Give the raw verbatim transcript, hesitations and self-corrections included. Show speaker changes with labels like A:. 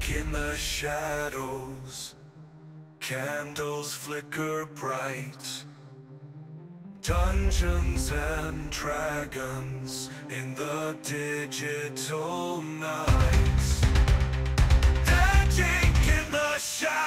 A: in the shadows, candles flicker bright. Dungeons and dragons in the digital night. Magic in the shadows.